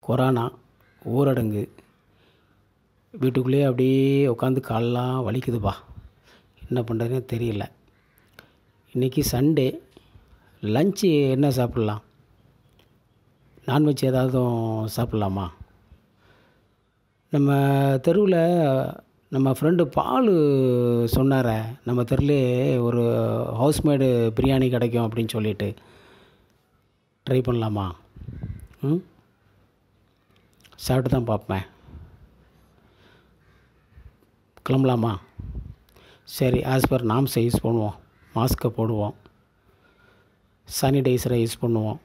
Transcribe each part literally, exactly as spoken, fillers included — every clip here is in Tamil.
கொரோனா, ஊரடங்கு, வீட்டுக்குள்ளேயே அப்படியே உட்காந்து கால்லாம் வலிக்குதுப்பா. என்ன பண்ணுறதுனே தெரியல. இன்றைக்கி சண்டே, லன்ச்சு என்ன சாப்பிட்லாம்? நான்வெஜ் ஏதாவதும் சாப்பிட்லாமா? நம்ம தெருவில் நம்ம ஃப்ரெண்டு பாலு சொன்னாரே, நம்ம தெருவிலே ஒரு ஹவுஸ்மேடு பிரியாணி கிடைக்கும் அப்படின்னு சொல்லிட்டு, ட்ரை பண்ணலாமா? ம் சாப்பிட்டு தான் பார்ப்பேன். கிளம்பலாமா? சரி, ஆஸ் பர் நாம்ஸை யூஸ் பண்ணுவோம். மாஸ்க்கை போடுவோம், சானிடைசரை யூஸ் பண்ணுவோம்.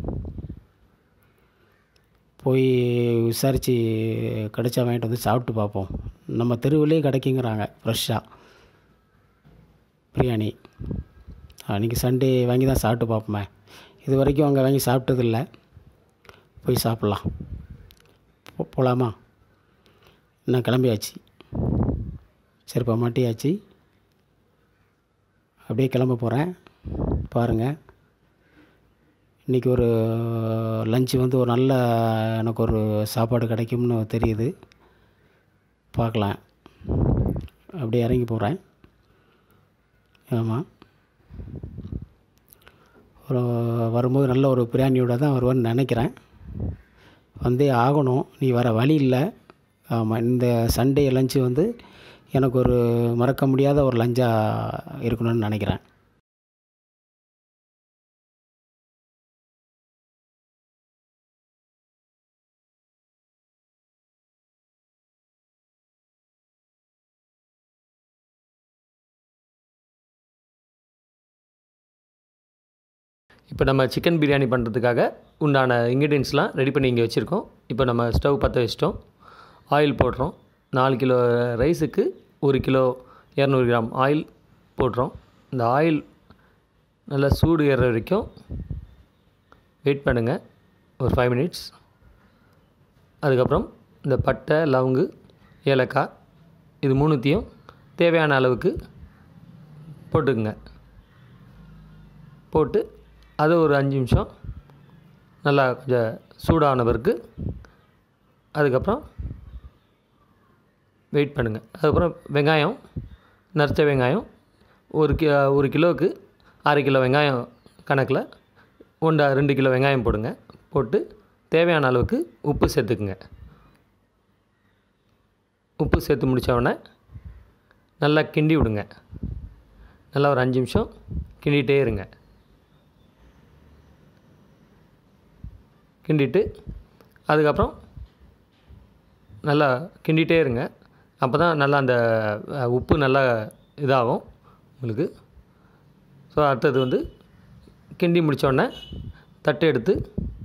போய் விசாரித்து கிடைச்சா வாங்கிட்டு வந்து சாப்பிட்டு பார்ப்போம். நம்ம தெருவிலே கிடைக்குங்கிறாங்க ஃப்ரெஷ்ஷாக பிரியாணி. அன்றைக்கி சண்டே வாங்கி தான் சாப்பிட்டு பார்ப்போமே. இது வரைக்கும் அங்கே வாங்கி சாப்பிட்டதில்ல. போய் சாப்பிட்லாம். போ போகலாமா? நான் கிளம்பியாச்சு. சரிப்பா, மாட்டியாச்சு. அப்படியே கிளம்ப போகிறேன். பாருங்கள், இன்றைக்கி ஒரு லஞ்சு வந்து ஒரு நல்ல எனக்கு ஒரு சாப்பாடு கிடைக்கும்னு தெரியுது. பார்க்கலாம். அப்படியே இறங்கி போகிறேன். ஆமாம், ஒரு வரும்போது நல்ல ஒரு பிரியாணியோடு தான் வருவேன்னு நினைக்கிறேன். வந்தே ஆகணும். நீ வர வழி இல்லை. ஆமாம், இந்த சண்டே லஞ்சு வந்து எனக்கு ஒரு மறக்க முடியாத ஒரு லஞ்சாக இருக்கணும்னு நினைக்கிறேன். இப்போ நம்ம சிக்கன் பிரியாணி பண்ணுறதுக்காக உண்டான இன்க்ரீடியன்ஸ்லாம் ரெடி பண்ணி இங்கே வச்சுருக்கோம். இப்போ நம்ம ஸ்டவ் பற்ற வச்சிட்டோம். ஆயில் போடுறோம். நாலு கிலோ ரைஸுக்கு ஒரு கிலோ இரநூறு கிராம் ஆயில் போடுறோம். இந்த ஆயில் நல்லா சூடு ஏற வரைக்கும் வெயிட் பண்ணுங்கள், ஒரு ஃபைவ் மினிட்ஸ். அதுக்கப்புறம் இந்த பட்டை, லவங்கு, ஏலக்காய் இது மூணுத்தையும் தேவையான அளவுக்கு போட்டுக்குங்க. போட்டு அதை ஒரு அஞ்சு நிமிஷம் நல்லா கொஞ்சம் சூடான பிறகு அதுக்கப்புறம் வெயிட் பண்ணுங்கள். அதுக்கப்புறம் வெங்காயம், நறுச்ச வெங்காயம் ஒரு கி ஒரு கிலோவுக்கு அரை கிலோ வெங்காயம் கணக்கில் ஒன்றா ரெண்டு கிலோ வெங்காயம் போடுங்க. போட்டு தேவையான அளவுக்கு உப்பு சேர்த்துக்குங்க. உப்பு சேர்த்து முடித்தவுடனே நல்லா கிண்டி விடுங்க. நல்லா ஒரு அஞ்சு நிமிஷம் கிண்டிகிட்டே இருங்க. கிண்டிட்டு அதுக்கப்புறம் நல்லா கிண்டிகிட்டே இருங்க. அப்போ தான் நல்லா அந்த உப்பு நல்லா இதாகும் உங்களுக்கு. ஸோ அடுத்தது வந்து கிண்டி முடித்தோடனே தட்டு எடுத்து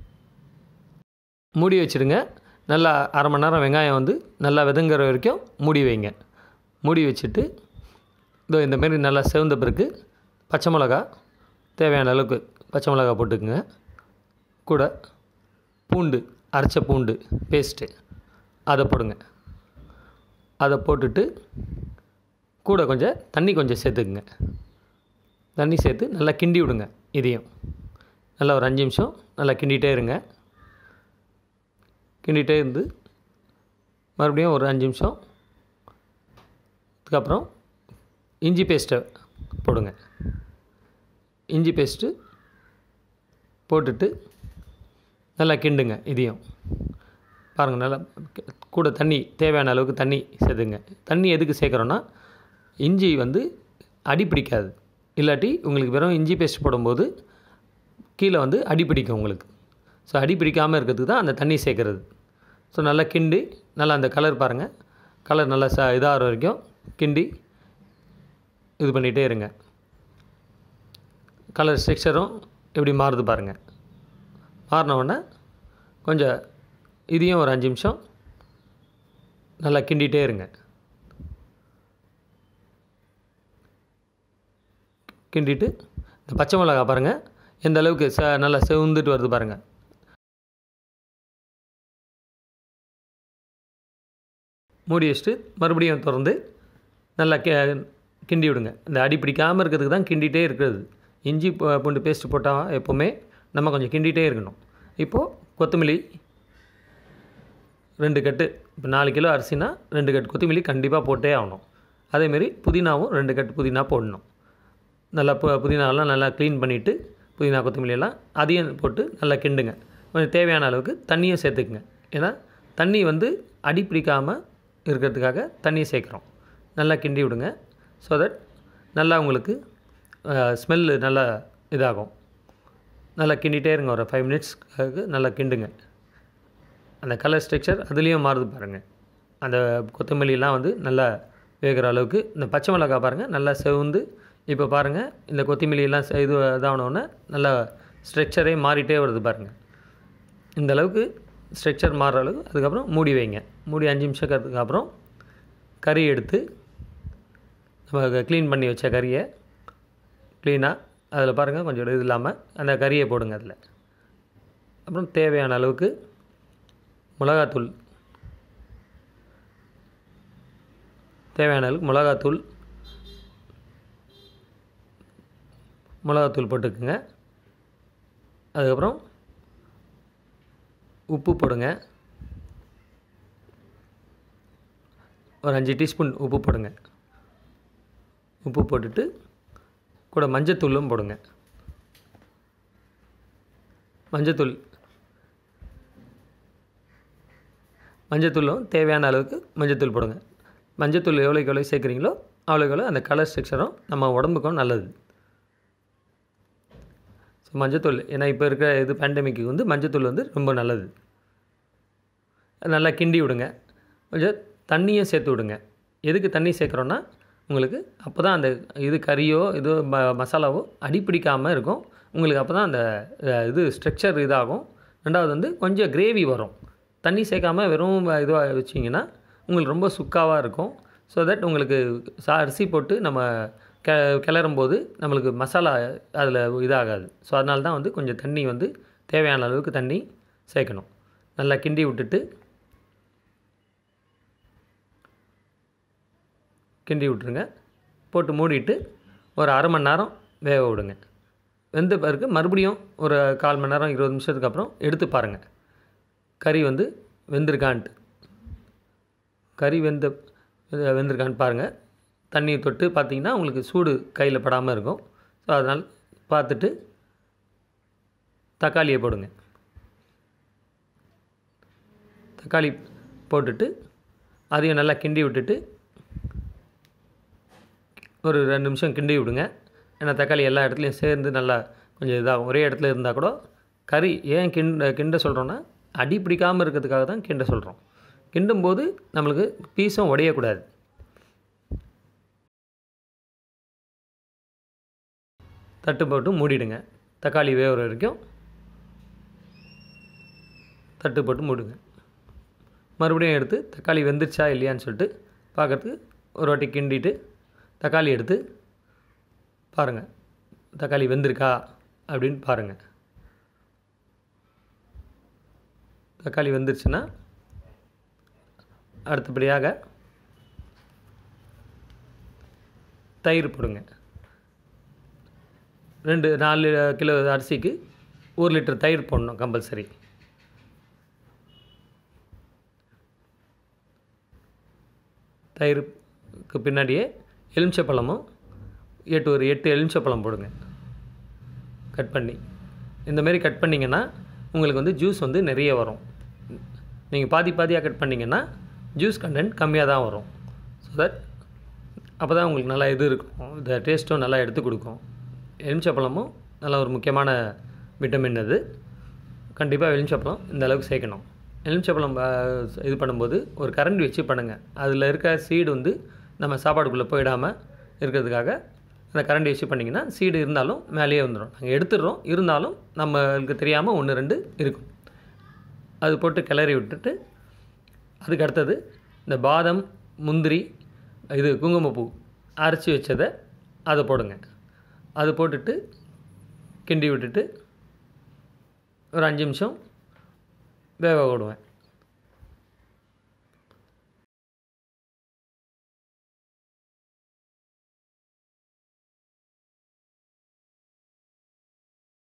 மூடி வச்சுருங்க. நல்லா அரை மணி நேரம் வெங்காயம் வந்து நல்லா வதங்குற வரைக்கும் மூடி வைங்க. மூடி வச்சுட்டு இதோ இந்தமாரி நல்லா செவந்த பிறகு பச்சை மிளகா தேவையான அளவுக்கு பச்சை மிளகா போட்டுக்குங்க. கூட பூண்டு, அரைச்ச பூண்டு பேஸ்ட்டு அதை போடுங்க. அதை போட்டுட்டு கூட கொஞ்சம் தண்ணி கொஞ்சம் சேர்த்துக்குங்க. தண்ணி சேர்த்து நல்லா கிண்டி விடுங்க. இதையும் நல்லா ஒரு அஞ்சு நிமிஷம் நல்லா கிண்டிகிட்டே இருங்க. கிண்டிகிட்டே இருந்து மறுபடியும் ஒரு அஞ்சு நிமிஷம் அதுக்கப்புறம் இஞ்சி பேஸ்ட்டை போடுங்க. இஞ்சி பேஸ்ட்டு போட்டுட்டு நல்லா கிண்டுங்க. இதையும் பாருங்கள், நல்லா கூட தண்ணி தேவையான அளவுக்கு தண்ணி சேர்த்துங்க. தண்ணி எதுக்கு சேர்க்குறோன்னா இஞ்சி வந்து அடி பிடிக்காது. இல்லாட்டி உங்களுக்கு வெறும் இஞ்சி பேஸ்ட் போடும்போது கீழே வந்து அடி பிடிக்கும் உங்களுக்கு. ஸோ அடி பிடிக்காமல் இருக்கிறதுக்கு தான் அந்த தண்ணி சேர்க்குறது. ஸோ நல்லா கிண்டி நல்லா அந்த கலர் பாருங்கள், கலர் நல்லா ச இதாகிற வரைக்கும் கிண்டி இது பண்ணிகிட்டே இருங்க. கலர் ஸ்ட்ரக்சரும் எப்படி மாறுது பாருங்கள். மாறினவுடனே கொஞ்சம் இதையும் ஒரு அஞ்சு நிமிஷம் நல்லா கிண்டிகிட்டே இருங்க. கிண்டிட்டு இந்த பச்சை மிளகா பாருங்கள் எந்த அளவுக்கு ச நல்லா செவந்துட்டு வருது பாருங்கள். மூடி வச்சுட்டு மறுபடியும் திறந்து நல்லா கி கிண்டி விடுங்க. இந்த அடி பிடிக்காமல் இருக்கிறதுக்கு தான் கிண்டிகிட்டே இருக்கிறது. இஞ்சி பூண்டு பேஸ்ட்டு போட்டால் எப்போவுமே நம்ம கொஞ்சம் கிண்டிகிட்டே இருக்கணும். இப்போது கொத்தமல்லி ரெண்டு கட்டு, இப்போ நாலு கிலோ அரிசினா ரெண்டு கட்டு கொத்தமல்லி கண்டிப்பாக போட்டே ஆகணும். அதேமாரி புதினாவும் ரெண்டு கட்டு புதினா போடணும். நல்லா பு புதினாலாம் நல்லா க்ளீன் பண்ணிவிட்டு புதினா கொத்தமல்லியெல்லாம் அதையும் போட்டு நல்லா கிண்டுங்க. கொஞ்சம் தேவையான அளவுக்கு தண்ணியும் சேர்த்துக்குங்க. ஏன்னா தண்ணி வந்து அடி பிடிக்காமல் இருக்கிறதுக்காக தண்ணியை சேர்க்குறோம். நல்லா கிண்டி விடுங்க. ஸோ தட் நல்லா உங்களுக்கு ஸ்மெல்லு நல்லா இதாகும். நல்லா கிண்டிகிட்டே இருங்க. ஒரு ஃபைவ் மினிட்ஸ்க்கு நல்லா கிண்டுங்க. அந்த கலர் ஸ்ட்ரக்சர் அதுலேயும் மாறுது பாருங்கள். அந்த கொத்தமல்லிலாம் வந்து நல்லா வேகிற அளவுக்கு இந்த பச்சை மிளகாய் பாருங்கள் நல்லா செவந்து இப்போ பாருங்கள் இந்த கொத்தமல்லியெல்லாம் இது இதாகணுன்னே நல்லா ஸ்ட்ரக்சரே மாறிட்டே வருது பாருங்கள். இந்த அளவுக்கு ஸ்ட்ரக்சர் மாறுற அளவுக்கு அதுக்கப்புறம் மூடி வைங்க. மூடி அஞ்சு நிமிஷத்துக்கு அப்புறம் கறி எடுத்து நம்ம க்ளீன் பண்ணி வச்ச கறியை க்ளீனாக அதில் பாருங்கள் கொஞ்சம் இது இல்லாமல் அந்த கறியை போடுங்க. அதில் அப்புறம் தேவையான அளவுக்கு மிளகாத்தூள் தேவையான அளவுக்கு மிளகாத்தூள் மிளகாத்தூள் போட்டுக்குங்க. அதுக்கப்புறம் உப்பு போடுங்க. ஒரு அஞ்சு டீஸ்பூன் உப்பு போடுங்க. உப்பு போட்டுட்டு கூட மஞ்சத்தூளும் போடுங்க. மஞ்சத்தூள் மஞ்சத்தூளும் தேவையான அளவுக்கு மஞ்சத்தூள் போடுங்க. மஞ்சத்தூள் எவ்வளோக்கு எவ்வளோ சேர்க்குறீங்களோ அவ்வளோக்கு எவ்வளோ அந்த கலர் ஸ்ட்ரக்சரும் நம்ம உடம்புக்கும் நல்லது. ஸோ மஞ்சத்தூள் ஏன்னா இப்போ இருக்கிற இது பேண்டமிக்கு வந்து மஞ்சத்தூள் வந்து ரொம்ப நல்லது. நல்லா கிண்டி விடுங்க. கொஞ்சம் தண்ணியும் சேர்த்து விடுங்க. எதுக்கு தண்ணி சேர்க்குறோன்னா உங்களுக்கு அப்போ தான் அந்த இது கறியோ இது ம மசாலாவோ அடிப்பிடிக்காமல் இருக்கும். உங்களுக்கு அப்போ தான் அந்த இது ஸ்ட்ரக்சர் இதாகும். ரெண்டாவது வந்து கொஞ்சம் கிரேவி வரும். தண்ணி சேர்க்காம வெறும் இதுவாக வச்சிங்கன்னா உங்களுக்கு ரொம்ப சுக்காவாக இருக்கும். ஸோ தட் உங்களுக்கு சா அரிசி போட்டு நம்ம கெ கிளறும் போது நம்மளுக்கு மசாலா அதில் இதாகாது. ஸோ அதனால தான் வந்து கொஞ்சம் தண்ணி வந்து தேவையான அளவுக்கு தண்ணி சேர்க்கணும். நல்லா கிண்டி விட்டுட்டு கிண்டி விட்ருங்க. போட்டு மூடிட்டு ஒரு அரை மணி நேரம் வேக விடுங்க. வெந்த பிறகு மறுபடியும் ஒரு கால் மணி நேரம் இருபது நிமிஷத்துக்கு அப்புறம் எடுத்து பாருங்கள் கறி வந்து வெந்திருக்கான்ட்டு. கறி வெந்த வெந்திருக்கான்னு பாருங்கள். தண்ணியை தொட்டு பார்த்திங்கன்னா உங்களுக்கு சூடு கையில் படாமல் இருக்கும். ஸோ அதனால் பார்த்துட்டு தக்காளியை போடுங்க. தக்காளி போட்டுட்டு அதையும் நல்லா கிண்டி விட்டுட்டு ஒரு ரெண்டு நிமிஷம் கிண்டி விடுங்க. ஏன்னா தக்காளி எல்லா இடத்துலையும் சேர்ந்து நல்லா கொஞ்சம் இதாகும். ஒரே இடத்துல இருந்தால் கூட கறி ஏன் கிண்ட கிண்ட சொல்கிறோன்னா அடி பிடிக்காமல் இருக்கிறதுக்காக தான் கிண்ட சொல்கிறோம். கிண்டும்போது நம்மளுக்கு பீஸும் உடையக்கூடாது. தட்டு போட்டு மூடிடுங்க. தக்காளி வேகிற வரைக்கும் தட்டு போட்டு மூடுங்க. மறுபடியும் எடுத்து தக்காளி வெந்துருச்சா இல்லையான்னு சொல்லிட்டு பார்க்குறதுக்கு ஒரு வாட்டி கிண்டிட்டு தக்காளி எடுத்து பாருங்கள் தக்காளி வெந்திருக்கா அப்படின்னு பாருங்கள். தக்காளி வெந்துருச்சுன்னா அடுத்தபடியாக தயிர் போடுங்க. ரெண்டு நாலு கிலோ அரிசிக்கு ஒரு லிட்டர் தயிர் போடணும் கம்பல்சரி. தயிருக்கு பின்னாடியே எலுமிச்சப்பழமும் எட்டு ஒரு எட்டு எலுமிச்சப்பழம் போடுங்க கட் பண்ணி. இந்தமாரி கட் பண்ணிங்கன்னா உங்களுக்கு வந்து ஜூஸ் வந்து நிறைய வரும். நீங்கள் பாதி பாதியாக கட் பண்ணிங்கன்னா ஜூஸ் கண்டென்ட் கம்மியாக தான் வரும். ஸோ தட் அப்போ தான் உங்களுக்கு நல்லா இது இருக்கும். இந்த டேஸ்ட்டும் நல்லா எடுத்து கொடுக்கும். எலுமிச்சப்பழமும் நல்ல ஒரு முக்கியமான விட்டமின் அது. கண்டிப்பாக எலுமிச்சப்பழம் இந்த அளவுக்கு சேர்க்கணும். எலுமிச்சப்பழம் இது பண்ணும்போது ஒரு கரண்டி வச்சு பண்ணுங்கள். அதில் இருக்க சீடு வந்து நம்ம சாப்பாடுக்குள்ளே போயிடாமல் இருக்கிறதுக்காக அந்த கரண்டி வச்சு பண்ணிங்கன்னா சீடு இருந்தாலும் மேலேயே வந்துடும். நாங்கள் எடுத்துடுறோம், இருந்தாலும் நம்மளுக்கு தெரியாமல் ஒன்று ரெண்டு இருக்கும். அது போட்டு கிளறி விட்டுட்டு அதுக்கு அடுத்தது இந்த பாதம் முந்திரி இது குங்குமப்பூ அரைச்சி வச்சதை அதை போடுங்க. அது போட்டுட்டு கிண்டி விட்டுட்டு ஒரு அஞ்சு நிமிஷம் வேக விடுவேன்.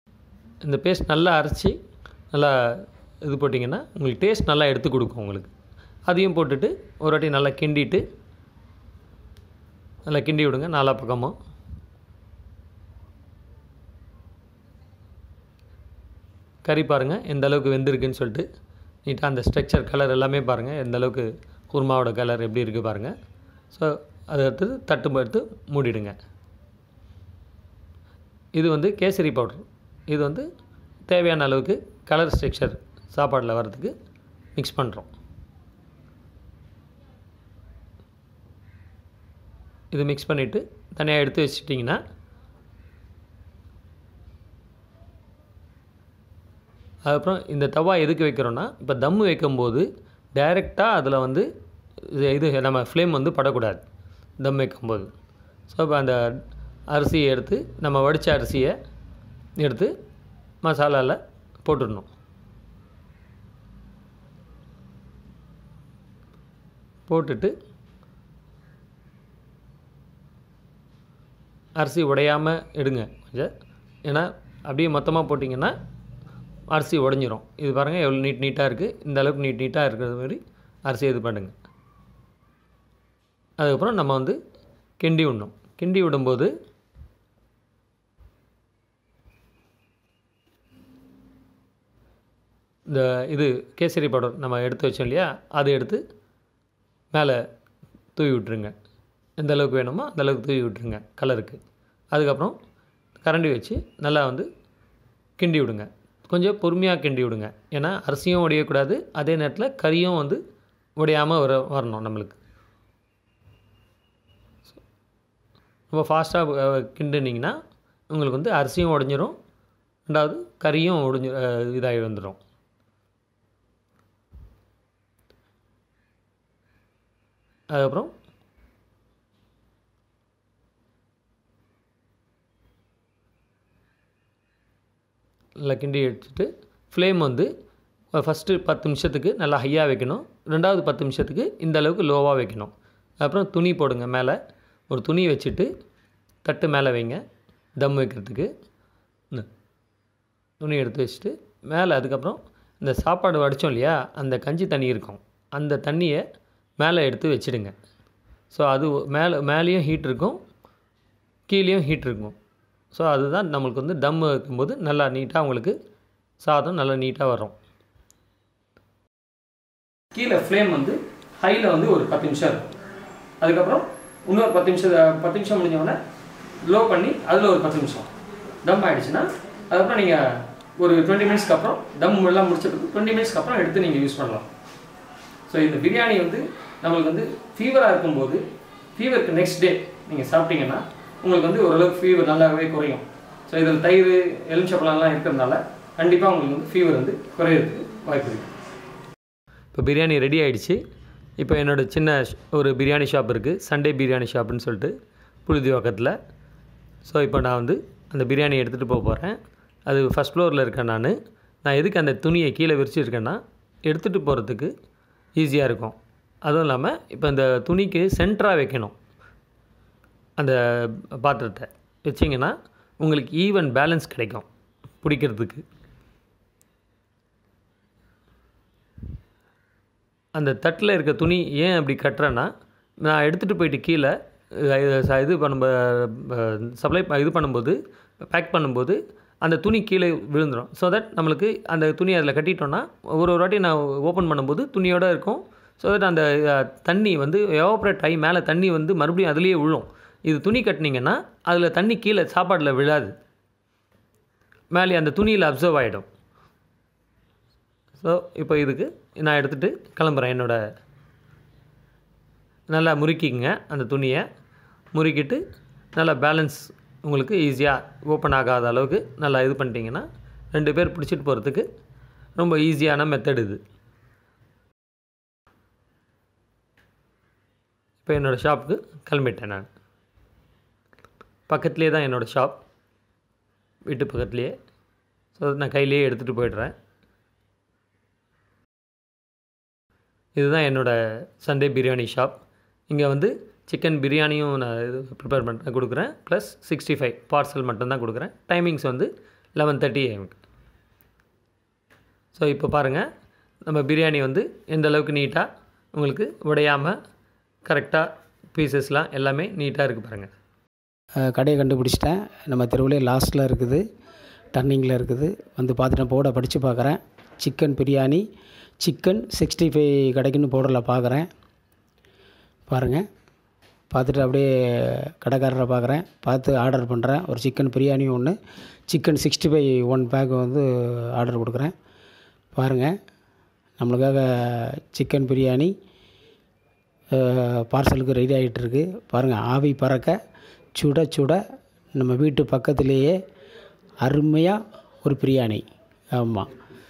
இந்த பேஸ்ட் நல்லா அரைச்சி நல்லா இது போட்டிங்கன்னா உங்களுக்கு டேஸ்ட் நல்லா எடுத்து கொடுக்கும் உங்களுக்கு. அதையும் போட்டுட்டு ஒரு வாட்டி நல்லா கிண்டிட்டு நல்லா கிண்டி விடுங்க நாலா பக்கமும். கறி பாருங்கள் எந்த அளவுக்கு வெந்திருக்குன்னு சொல்லிட்டு நீட்டாக அந்த ஸ்ட்ரக்சர் கலர் எல்லாமே பாருங்கள் எந்த அளவுக்கு குருமாவோட கலர் எப்படி இருக்குது பாருங்கள். ஸோ அதை எடுத்து தட்டு எடுத்து மூடிடுங்க. இது வந்து கேசரி பவுடர். இது வந்து தேவையான அளவுக்கு கலர் ஸ்ட்ரக்சர் சாப்பாடில் வர்றதுக்கு மிக்ஸ் பண்ணுறோம். இது மிக்ஸ் பண்ணிவிட்டு தனியாக எடுத்து வச்சிட்டிங்கன்னா அதுக்கப்புறம் இந்த தவா எதுக்கு வைக்கிறோன்னா, இப்போ தம்மு வைக்கும்போது டைரெக்டாக அதில் வந்து இது நம்ம ஃப்ளேம் வந்து படக்கூடாது தம் வைக்கும்போது. ஸோ இப்போ அந்த அரிசியை எடுத்து நம்ம வடித்த அரிசியை எடுத்து மசாலாவில் போட்டுடணும். போட்டுட்டு அரிசி உடையாமல் எடுங்க கொஞ்சம். ஏன்னா அப்படியே மொத்தமாக போட்டிங்கன்னா அரிசி உடஞ்சிரும். இது பாருங்கள் எவ்வளோ நீட் நீட்டாக இருக்குது. இந்த அளவுக்கு நீட் நீட்டாக இருக்கிறது மாதிரி அரிசி இது பண்ணுங்க. அதுக்கப்புறம் நம்ம வந்து கிண்டி விடணும். கிண்டி விடும்போது இந்த இது கேசரி பவுடர் நம்ம எடுத்து வச்சோம் இல்லையா, அதை எடுத்து மேலே தூவி விட்டுருங்க. எந்த அளவுக்கு வேணுமோ அந்த அளவுக்கு தூவி விட்டுருங்க கலருக்கு. அதுக்கப்புறம் கரண்டி வச்சு நல்லா வந்து கிண்டி விடுங்க. கொஞ்சம் பொறுமையாக கிண்டி விடுங்க. ஏன்னா அரிசியும் உடையக்கூடாது, அதே நேரத்தில் கறியும் வந்து உடையாமல் வர வரணும் நம்மளுக்கு. ரொம்ப ஃபாஸ்ட்டாக கிண்டுனிங்கன்னா உங்களுக்கு வந்து அரிசியும் உடஞ்சிரும், ரெண்டாவது கறியும் உடஞ்சி இதாகி வந்துடும். அதுக்கப்புறம் நல்லா கிண்டி எடுத்துட்டு ஃப்ளேம் வந்து ஃபஸ்ட்டு பத்து நிமிஷத்துக்கு நல்லா ஹையாக வைக்கணும். ரெண்டாவது பத்து நிமிஷத்துக்கு இந்த அளவுக்கு லோவாக வைக்கணும். அப்புறம் துணி போடுங்க. மேலே ஒரு துணி வச்சுட்டு தட்டு மேலே வைங்க தம் வைக்கிறதுக்கு. துணி எடுத்து வச்சுட்டு மேலே அதுக்கப்புறம் இந்த சாப்பாடு வடித்தோம் இல்லையா, அந்த கஞ்சி தண்ணி இருக்கும், அந்த தண்ணியை மேலே எடுத்து வச்சுடுங்க. ஸோ அது மேலே மேலேயும் ஹீட் இருக்கும், கீழேயும் ஹீட் இருக்கும். ஸோ அதுதான் நம்மளுக்கு வந்து தம் வைக்கும்போது நல்லா நீட்டாக உங்களுக்கு சாதம் நல்லா நீட்டாக வரும். கீழே ஃப்ளேம் வந்து ஹையில் வந்து ஒரு பத்து நிமிஷம் இருக்கும். அதுக்கப்புறம் இன்னொரு பத்து நிமிஷம் பத்து நிமிஷம் முடிஞ்சோடனே லோ பண்ணி அதில் ஒரு பத்து நிமிஷம் தம் ஆகிடுச்சுன்னா அதுக்கப்புறம் நீங்கள் ஒரு டுவெண்ட்டி மினிட்ஸ்க்கு அப்புறம் தம் எல்லாம் முடிச்சதுக்கு டுவெண்ட்டி மினிட்ஸ்க்கு அப்புறம் எடுத்து நீங்கள் யூஸ் பண்ணலாம். ஸோ இந்த பிரியாணி வந்து நம்மளுக்கு வந்து ஃபீவராக இருக்கும்போது ஃபீவருக்கு நெக்ஸ்ட் டே நீங்கள் சாப்பிட்டீங்கன்னா உங்களுக்கு வந்து ஓரளவுக்கு ஃபீவர் நல்லாவே குறையும். ஸோ இதில் தயிர் எலுமிச்சப்பழம்லாம் இருக்கிறதுனால கண்டிப்பாக உங்களுக்கு வந்து ஃபீவர் வந்து குறையிறதுக்கு வாய்ப்பு இருக்குது. இப்போ பிரியாணி ரெடி ஆகிடுச்சு. இப்போ என்னோடய சின்ன ஒரு பிரியாணி ஷாப் இருக்குது, சண்டே பிரியாணி ஷாப்புன்னு சொல்லிட்டு புழுதிவாக்கத்தில். ஸோ இப்போ நான் வந்து அந்த பிரியாணி எடுத்துகிட்டு போக போகிறேன். அது ஃபஸ்ட் ஃப்ளோரில் இருக்கேன் நான். நான் எதுக்கு அந்த துணியை கீழே விரிச்சிருக்கேன்னா எடுத்துகிட்டு போகிறதுக்கு ஈஸியாக இருக்கும். அதுவும் இல்லாமல் இப்போ அந்த துணிக்கு சென்டராக வைக்கணும். அந்த பாத்திரத்தை வச்சிங்கன்னா உங்களுக்கு ஈவன் பேலன்ஸ் கிடைக்கும் பிடிக்கிறதுக்கு. அந்த தட்டில் இருக்க துணி ஏன் அப்படி கட்டுறேன்னா, நான் எடுத்துகிட்டு போயிட்டு கீழே இது பண்ணும் சப்ளை இது பண்ணும்போது பேக் பண்ணும்போது அந்த துணி கீழே விழுந்துடும். ஸோ தட் நம்மளுக்கு அந்த துணி அதில் கட்டிட்டோன்னா ஒரு ஒரு வாட்டி நான் ஓப்பன் பண்ணும்போது துணியோடு இருக்கும். ஸோ தட் அந்த தண்ணி வந்து எவாப்ரேட் ஆகி மேலே தண்ணி வந்து மறுபடியும் அதுலேயே விழும். இது துணி கட்டினீங்கன்னா அதில் தண்ணி கீழே சாப்பாட்டில் விழாது, மேலே அந்த துணியில் அப்சர்வ் ஆகிடும். ஸோ இப்போ இதுக்கு நான் எடுத்துகிட்டு கிளம்புறேன். என்னோட நல்லா முறுக்கிங்க அந்த துணியை. முறுக்கிட்டு நல்லா பேலன்ஸ் உங்களுக்கு ஈஸியாக ஓப்பன் ஆகாத அளவுக்கு நல்லா இது பண்ணிட்டீங்கன்னா ரெண்டு பேர் பிடிச்சிட்டு போகிறதுக்கு ரொம்ப ஈஸியான மெத்தட் இது. இப்போ என்னோடய ஷாப்புக்கு கிளம்பிட்டேன் நான். பக்கத்துலேயே தான் என்னோடய ஷாப், வீட்டு பக்கத்துலேயே. ஸோ நான் கையிலேயே எடுத்துகிட்டு போய்ட்றேன். இதுதான் என்னோடய சண்டே பிரியாணி ஷாப். இங்கே வந்து சிக்கன் பிரியாணியும் நான் இது ப்ரிப்பேர் பண்ண கொடுக்குறேன், ப்ளஸ் சிக்ஸ்டி ஃபைவ் பார்சல் மட்டும்தான் கொடுக்குறேன். டைமிங்ஸ் வந்து லெவன் தேர்ட்டி ஏஎம். ஸோ இப்போ பாருங்கள் நம்ம பிரியாணி வந்து எந்த அளவுக்கு நீட்டாக உங்களுக்கு உடையாமல் கரெக்டாக பீசஸ்லாம் எல்லாமே நீட்டாக இருக்குது பாருங்கள். கடையை கண்டுபிடிச்சிட்டேன். நம்ம தெருவிலே லாஸ்ட்டில் இருக்குது, டர்னிங்கில் இருக்குது. வந்து பார்த்துட்டேன், போர்டை படித்து பார்க்குறேன். Chicken biryani chicken sixty five கிடைக்குன்னு போர்டில் பார்க்குறேன். பாருங்கள், பார்த்துட்டு அப்படியே கடைக்காரரை பார்க்குறேன். பார்த்து ஆர்டர் பண்ணுறேன். ஒரு சிக்கன் பிரியாணி ஒன்று, chicken sixty five one pack வந்து ஆர்டர் கொடுக்குறேன். பாருங்கள், நம்மளுக்காக சிக்கன் பிரியாணி பார்சலுக்கு ரெடி ஆகிட்டுருக்கு. பாருங்கள், ஆவி பறக்க சுட சுட நம்ம வீட்டு பக்கத்துலேயே அருமையாக ஒரு பிரியாணி. ஆமாம்,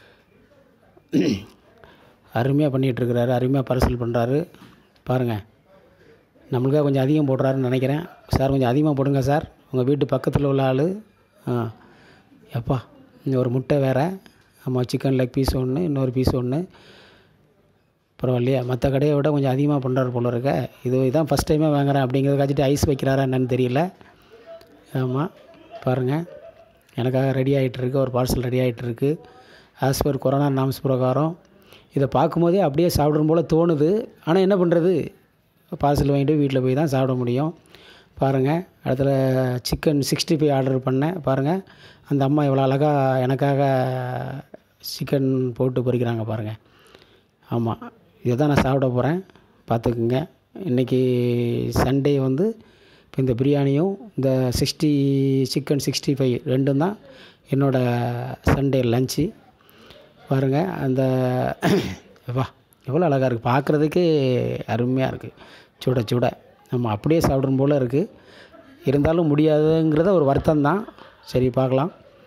அருமையாக பண்ணிகிட்ருக்கிறாரு, அருமையாக பார்சல் பண்ணுறாரு. பாருங்கள், நம்மளுக்காக கொஞ்சம் அதிகம் போடுறாருன்னு நினைக்கிறேன். சார் கொஞ்சம் அதிகமாக போடுங்க சார், உங்கள் வீட்டு பக்கத்தில் உள்ள ஆள். ஆ எப்பா, இன்னும் ஒரு முட்டை வேறு. ஆமாம், சிக்கன் லெக் பீஸ் ஒன்று, இன்னொரு பீஸ் ஒன்று. பரவாயில்லையா, மற்ற கடையை விட கொஞ்சம் அதிகமாக பண்ணுறாரு போல இருக்க. இது இதான் ஃபஸ்ட் டைமாக வாங்குறேன் அப்படிங்கிறதுக்காச்சிட்டு ஐஸ் வைக்கிறாரா என்னன்னு தெரியல. ஆமாம், பாருங்கள், எனக்காக ரெடி ஆகிட்டுருக்கு, ஒரு பார்சல் ரெடி ஆகிட்டுருக்கு. ஆஸ் பர் கொரோனா நாம்ஸ் பிரகாரம் இதை பார்க்கும்போதே அப்படியே சாப்பிடணும் போல் தோணுது. ஆனால் என்ன பண்ணுறது, பார்சல் வாங்கிட்டு வீட்டில் போய் தான் சாப்பிட முடியும். பாருங்கள், இடத்துல சிக்கன் சிக்ஸ்டி ஃபைவ் ஆர்டர் பண்ணேன். பாருங்கள், அந்த அம்மா எவ்வளோ அழகாக எனக்காக சிக்கன் போட்டு பொரிக்கிறாங்க பாருங்கள். ஆமாம், இதை தான் நான் சாப்பிட போகிறேன், பார்த்துக்குங்க. இன்றைக்கி சண்டே வந்து இப்போ இந்த பிரியாணியும் இந்த சிக்ஸ்டி சிக்கன் சிக்ஸ்டி ஃபைவ் ரெண்டும் தான் என்னோடய சண்டே லன்ச்சு. பாருங்கள், அந்த வா எவ்வளோ அழகாக இருக்குது, பார்க்குறதுக்கே அருமையாக இருக்குது, சுட சுட. நம்ம அப்படியே சாப்பிடணும் போல் இருக்குது. இருந்தாலும் முடியாதுங்கிறத ஒரு வருத்தம் தான். சரி, பார்க்கலாம்.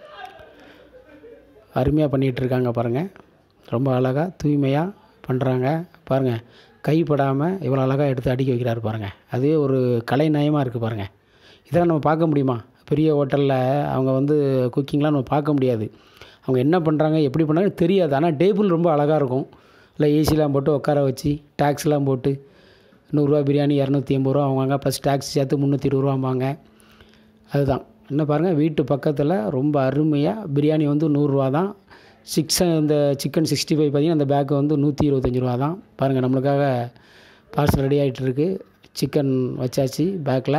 அருமையாக பண்ணிகிட்ருக்காங்க பாருங்கள், ரொம்ப அழகாக தூய்மையாக பண்ணுறாங்க. பாருங்கள், கைப்படாமல் இவ்வளோ அழகாக எடுத்து அடுக்கி வைக்கிறாரு பாருங்கள். அதுவே ஒரு கலை நயமாக இருக்குது பாருங்கள். இதெல்லாம் நம்ம பார்க்க முடியுமா? பெரிய ஹோட்டலில் அவங்க வந்து குக்கிங்லாம் நம்ம பார்க்க முடியாது. அவங்க என்ன பண்ணுறாங்க, எப்படி பண்ணுறாங்க தெரியாது. ஆனால் டேபிள் ரொம்ப அழகாக இருக்கும். இல்லை ஏசிலாம் போட்டு உட்கார வச்சு டேக்ஸ்லாம் போட்டு நூறுரூவா பிரியாணி இரநூத்தி எண்பது ரூபா வாங்குவாங்க. ப்ளஸ் டேக்ஸ் சேர்த்து முந்நூற்றி இருபது ரூபாம்பாங்க. அதுதான் என்ன பாருங்கள், வீட்டு பக்கத்தில் ரொம்ப அருமையாக பிரியாணி வந்து நூறுரூவா தான். சிக்ஸ் இந்த சிக்கன் சிக்ஸ்டி ஃபைவ் பார்த்திங்கன்னா அந்த பேக்கு வந்து நூற்றி இருபத்தஞ்சி ரூபா தான். பாருங்கள், நம்மளுக்காக பார்சல் ரெடி ஆகிட்டுருக்கு. சிக்கன் வச்சாச்சு பேக்கில்.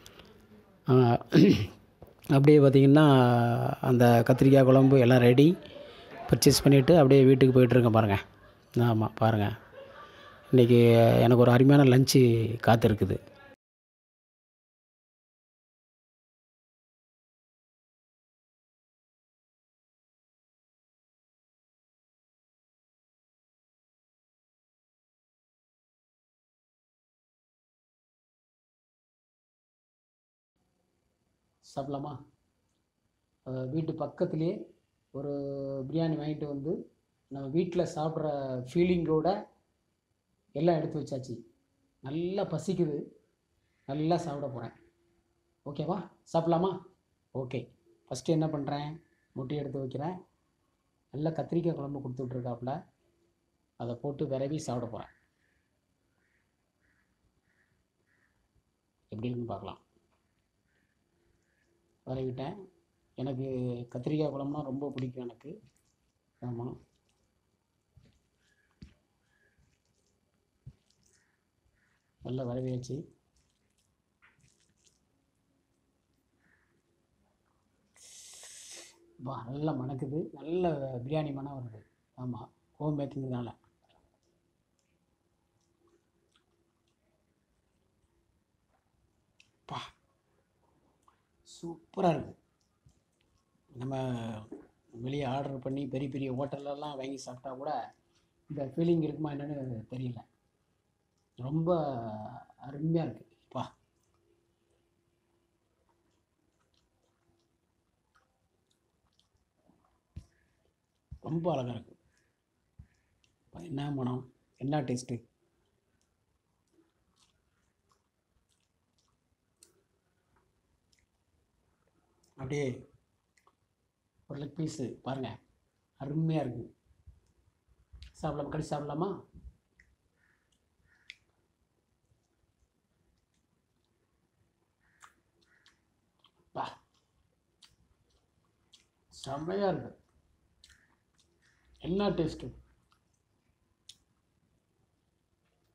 அப்படியே பார்த்திங்கன்னா அந்த கத்திரிக்காய் குழம்பு எல்லாம் ரெடி, பர்ச்சேஸ் பண்ணிவிட்டு அப்படியே வீட்டுக்கு போயிட்டுருக்கேன் பாருங்கள். ஆமாம், பாருங்கள், இன்றைக்கி எனக்கு ஒரு அருமையான லன்ச்சு காத்திருக்குது. சாப்பிடலாமா? வீட்டு பக்கத்துலேயே ஒரு பிரியாணி வாங்கிட்டு வந்து நம்ம வீட்டில் சாப்பிட்ற ஃபீலிங்கோடு எல்லாம் எடுத்து வச்சாச்சு. நல்லா பசிக்குது, நல்லா சாப்பிட போகிறேன். ஓகேவா, சாப்பிட்லாமா? ஓகே, ஃபஸ்ட்டு என்ன பண்ணுறேன், முட்டையை எடுத்து வைக்கிறேன். நல்லா கத்திரிக்காய் குழம்பு கொடுத்து விட்ருக்காப்புல, அதை போட்டு விரவி சாப்பிட போகிறேன். எப்படின்னு பார்க்கலாம். விரவிட்டேன். எனக்கு கத்திரிக்காய் குழம்புனா ரொம்ப பிடிக்கும் எனக்கு. ஆமாம், நல்லா விரவியாச்சு. வா, நல்லா மணக்குது, நல்ல பிரியாணி மணம் வருது. ஆமாம், ஹோம் மேக்கிங்னால. பா, சூப்பராக இருக்குது. நம்ம வெளியே ஆர்டர் பண்ணி பெரிய பெரிய ஹோட்டல்லலாம் வாங்கி சாப்பிட்டா கூட இந்த ஃபீலிங் இருக்குமா என்னன்னு தெரியல. ரொம்ப அருமையாக இருக்குது. பா, ரொம்ப அழகாக இருக்குது. என்ன மனம், என்ன டேஸ்ட்டு. அப்படியே ஒரு லெக் பீஸு பாருங்கள், அருமையாக இருக்குது. சாப்பிடலாமா? கடிச்சு சாப்பிடலாமா? பா, செம்மையாக இருக்குது. என்ன டேஸ்ட்டு.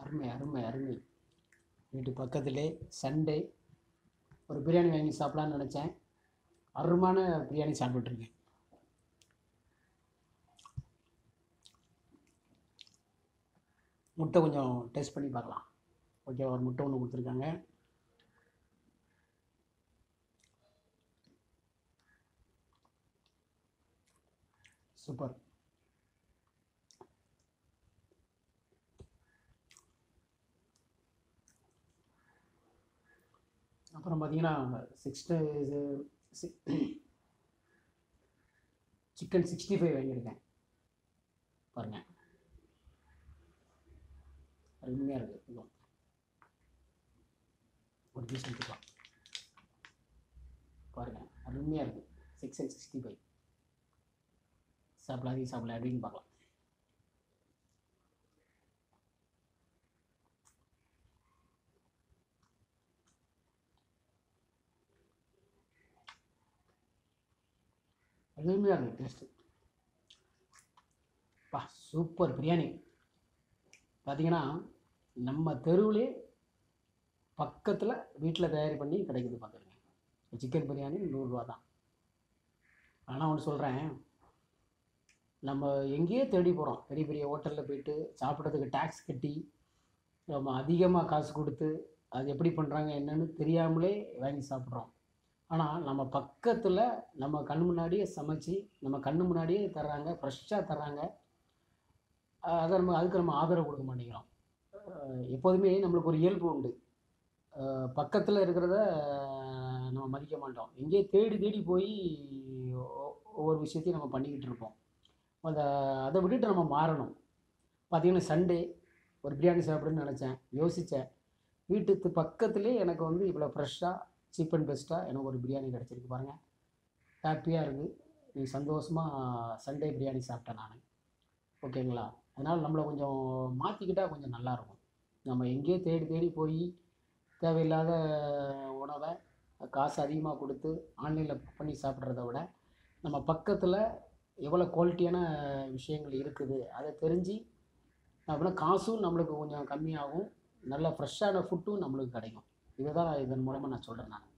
அருமை அருமை அருமை. வீட்டு பக்கத்திலே சண்டே ஒரு பிரியாணி வாங்கி சாப்பிட்லான்னு நினச்சேன். அருமையான பிரியாணி சாப்பிட்டுருக்கேன். முட்டை கொஞ்சம் டேஸ்ட் பண்ணி பார்க்கலாம். ஓகே, ஒரு முட்டை ஒன்று கொடுத்துருக்காங்க. சூப்பர். அப்புறம் பார்த்தீங்கன்னா சிக்ஸ்டி சிக்கன் சிக்ஸ்டி ஃபைவ் வாங்கியிருக்கேன் பாருங்கள். அருமையாக இருக்குது. இதுவும் ஒரு பீஸ் எடுத்துக்கலாம் பாருங்கள். அருமையாக இருக்குது. சிக்ஸ் அண்ட் சிக்ஸ்டி ஃபைவ் சாப்பிடலாம். அதையும் சாப்பிடலாம் அப்படின்னு பார்க்கலாம். அருமையாக இருக்குது டேஸ்ட்டு. பா சூப்பர் பிரியாணி. பார்த்தீங்கன்னா நம்ம தெருவிலே பக்கத்தில் வீட்டில் தயார் பண்ணி கிடைக்குது பார்த்துருங்க. சிக்கன் பிரியாணி நூறுரூவா தான். ஆனால் ஒன்று சொல்கிறேன், நம்ம எங்கேயோ தேடி போகிறோம். பெரிய பெரிய ஹோட்டலில் போயிட்டு சாப்பிட்றதுக்கு டேக்ஸ் கட்டி நம்ம அதிகமாக காசு கொடுத்து அது எப்படி பண்ணுறாங்க என்னன்னு தெரியாமலே வாங்கி சாப்பிட்றோம். ஆனால் நம்ம பக்கத்தில் நம்ம கண் முன்னாடியே சமைச்சு நம்ம கண் முன்னாடியே தர்றாங்க, ஃப்ரெஷ்ஷாக தர்றாங்க. அதை நம்ம அதுக்கு நம்ம ஆதரவு கொடுக்க மாட்டேங்கிறோம். எப்போதுமே நம்மளுக்கு ஒரு இயல்பு உண்டு. பக்கத்தில் இருக்கிறத நம்ம மதிக்க மாட்டோம். எங்கேயே தேடி தேடி போய் ஒவ்வொரு விஷயத்தையும் நம்ம பண்ணிக்கிட்டு இருப்போம். அதை அதை விட்டுட்டு நம்ம மாறணும். பார்த்திங்கன்னா சண்டே ஒரு பிரியாணி சாப்பிடுன்னு நினச்சேன், யோசித்தேன். வீட்டுக்கு பக்கத்துலேயே எனக்கு வந்து இவ்வளோ ஃப்ரெஷ்ஷாக சீப் அண்ட் பெஸ்ட்டாக எனக்கு ஒரு பிரியாணி கிடச்சிருக்கு பாருங்கள். ஹாப்பியாக இருக்குது. நீ சந்தோஷமாக சண்டே பிரியாணி சாப்பிட்டேன் நான். ஓகேங்களா? அதனால் நம்மளை கொஞ்சம் மாற்றிக்கிட்டால் கொஞ்சம் நல்லாயிருக்கும். நம்ம எங்கேயோ தேடி தேடி போய் தேவையில்லாத உணவை காசு அதிகமாக கொடுத்து ஆன்லைனில் புக் பண்ணி சாப்பிட்றத விட நம்ம பக்கத்தில் எவ்வளோ குவாலிட்டியான விஷயங்கள் இருக்குது அதை தெரிஞ்சு அப்படின்னா காசும் நம்மளுக்கு கொஞ்சம் கம்மியாகும், நல்ல ஃப்ரெஷ்ஷான ஃபுட்டும் நம்மளுக்கு கிடைக்கும். இதை தான் இதன் மூலமாக நான் சொல்கிறேன் நான்.